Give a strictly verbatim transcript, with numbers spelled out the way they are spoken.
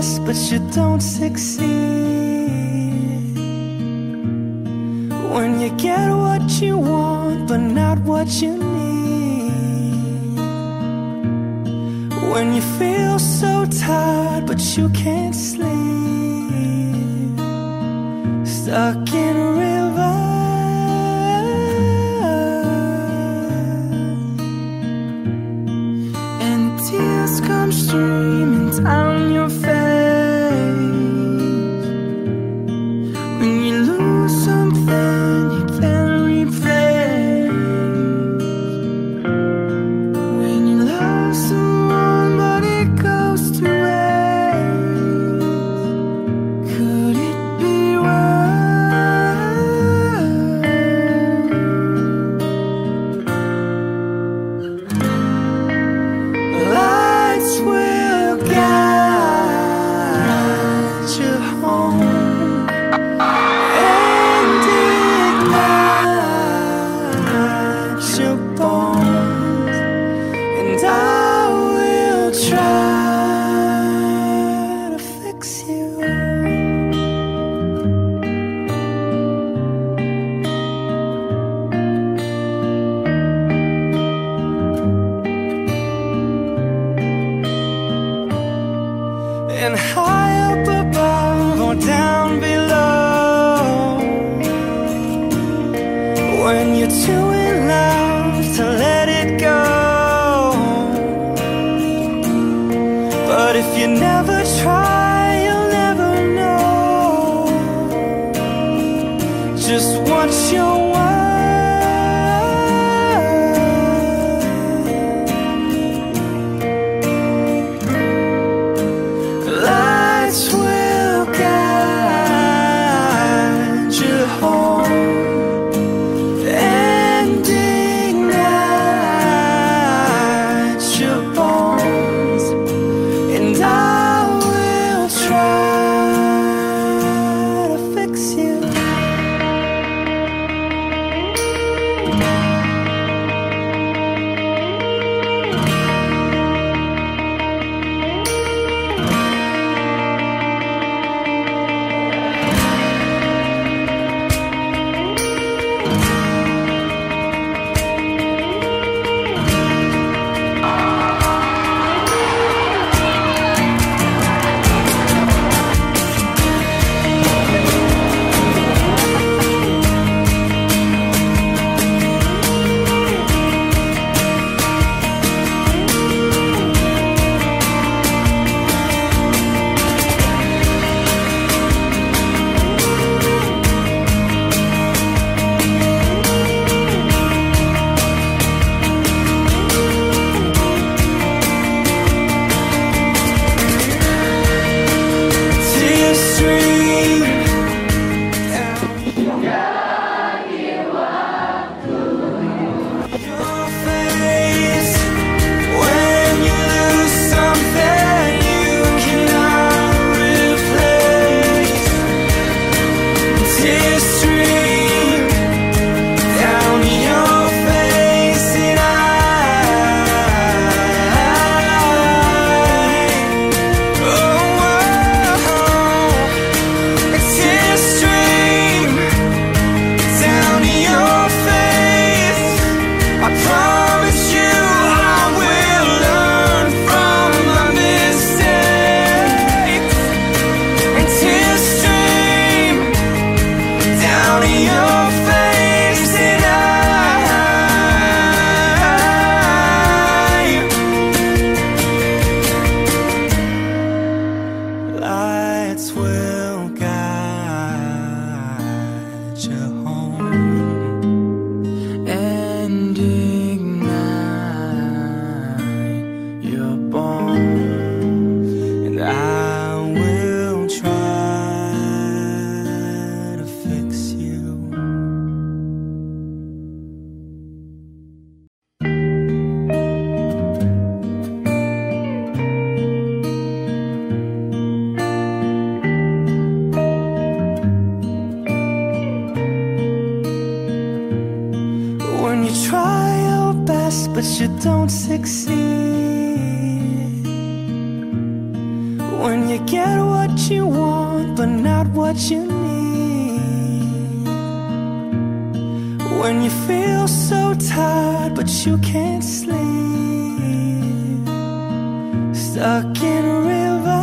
best, but you don't succeed. When you get what you want, but not what you need. When you feel so tired, but you can't sleep. Stuck in a river, and tears come streaming down your face. When you lose something you can't replace. When you love someone but it goes to waste. Could it be worse? Lights will guide you home and ignite your bones, and I will try to fix you. And high up above or down below, when you're too in love to let it go. But if you never try, you'll never know just what you're worth. Lights will guide you home and ignite your bones, and I will try to fix you. Tears stream down your face. When you lose something you cannot replace. Tears stream down your face, and I, oh, oh, tears stream down your face. I promise you I will learn from my mistakes. And tears stream down your face, and I, lights will guide you home and ignite your bones, and I will try to fix you. When you try your best, but you don't succeed. When you get what you want but not what you need. When you feel so tired but you can't sleep. Stuck in a river